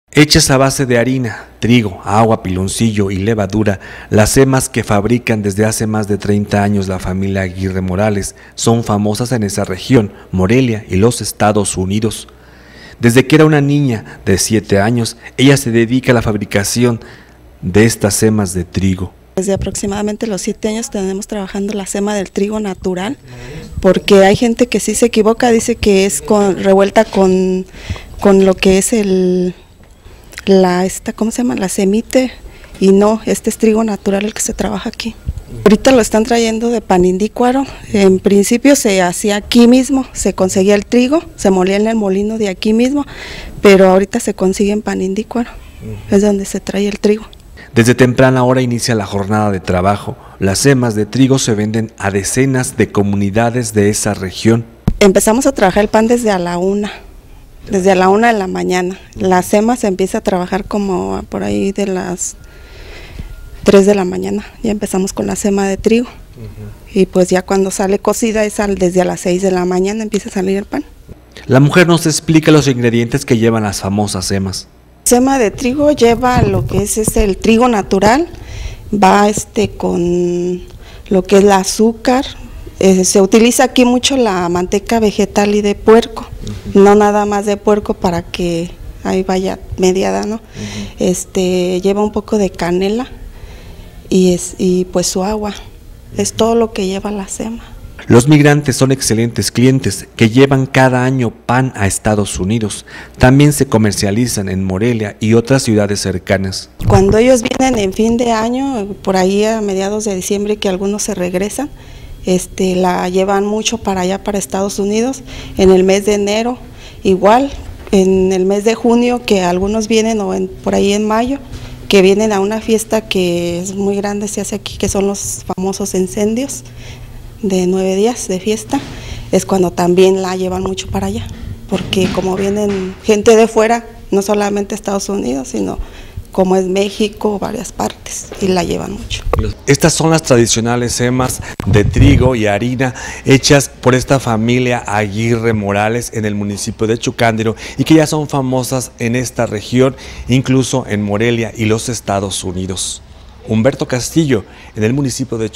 Hechas a base de harina, trigo, agua, piloncillo y levadura, las semas que fabrican desde hace más de 30 años la familia Aguirre Morales son famosas en esa región, Morelia y los Estados Unidos. Desde que era una niña de 7 años, ella se dedica a la fabricación de estas semas de trigo. Desde aproximadamente los 7 años tenemos trabajando la sema del trigo natural, porque hay gente que sí se equivoca, dice que es revuelta con lo que es ¿cómo se llama? La semite, y no, este es trigo natural el que se trabaja aquí. Ahorita lo están trayendo de Panindícuaro. En principio se hacía aquí mismo, se conseguía el trigo, se molía en el molino de aquí mismo, pero ahorita se consigue en Panindícuaro, es donde se trae el trigo. Desde temprana hora inicia la jornada de trabajo. Las semas de trigo se venden a decenas de comunidades de esa región. Empezamos a trabajar el pan desde a la 1. Desde a la 1 de la mañana. La sema se empieza a trabajar como por ahí de las 3 de la mañana. Ya empezamos con la sema de trigo. Y pues ya cuando sale cocida, desde a las 6 de la mañana empieza a salir el pan. La mujer nos explica los ingredientes que llevan las famosas semas. Sema de trigo lleva lo que es el trigo natural, va con lo que es el azúcar. Se utiliza aquí mucho la manteca vegetal y de puerco, no nada más de puerco para que ahí vaya mediada, ¿no? Lleva un poco de canela y pues su agua, es todo lo que lleva la sema. Los migrantes son excelentes clientes que llevan cada año pan a Estados Unidos. También se comercializan en Morelia y otras ciudades cercanas. Cuando ellos vienen en fin de año, por ahí a mediados de diciembre, que algunos se regresan, la llevan mucho para allá, para Estados Unidos. En el mes de enero, igual, en el mes de junio, que algunos vienen, o por ahí en mayo, que vienen a una fiesta que es muy grande, se hace aquí, que son los famosos incendios de 9 días de fiesta, es cuando también la llevan mucho para allá, porque como vienen gente de fuera, no solamente Estados Unidos, sino como es México, varias partes, y la llevan mucho. Estas son las tradicionales semas de trigo y harina hechas por esta familia Aguirre Morales en el municipio de Chucándiro y que ya son famosas en esta región, incluso en Morelia y los Estados Unidos. Humberto Castillo, en el municipio de Chucándiro.